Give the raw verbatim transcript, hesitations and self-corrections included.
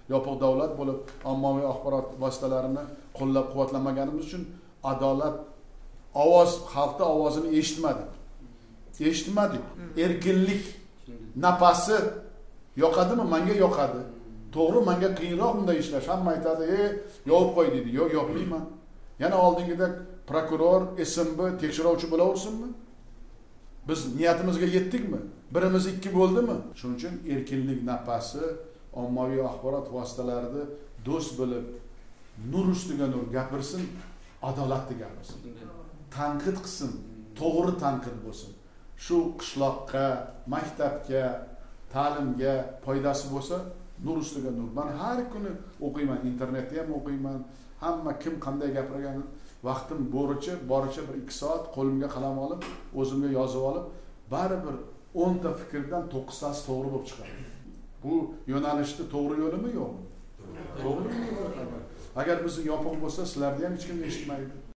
yopiq davlat bo'lib, ommaviy axborot vositalarini qo'llab-quvvatlamaganimiz uchun adolat ovoz, xalqning ovozini eshitmadik. Eshitmadik. Erkinlik nafasi yoqadimi? Menga yoqadi. To'g'ri, menga qiyinroq bunday ishlash. Hamma aytadi, "Ey, yopib qo'y" deydi. Yo'q, yopmayman. Yana oldingidek prokuror, S M B tekshiruvchi bo'laversinmi? Biz niyatimizga yetdikmi? Birimiz ikki bo'ldimi? Shuning uchun erkinlik nafasi ommaviy axborot vositalarida do'st bo'lib, nur ustiga nur gapirsin, adolatli gapirsin. Tanqid qilsin, to'g'ri tanqid bo'lsin. Shu qishloqqa, maktabga, ta'limga foydasi bo'lsa, nur ustiga nur. Men har kuni o'qiyman, internetda ham o'qiyman. Hamma kim qanday gapirgani vaqtim boricha, boricha bir ikki soat qo'limga qalam olib, o'zimga yozib olib, baribir o'n ta fikrdan to'qqiztasi to'g'ri bo'lib chiqadi. Bu yo'nalishda to'g'ri yo'limi yo'qmi? To'g'ri yo'l. Agar bizni yopiq bo'lsa, sizlarni ham hech kim eshitmaydi.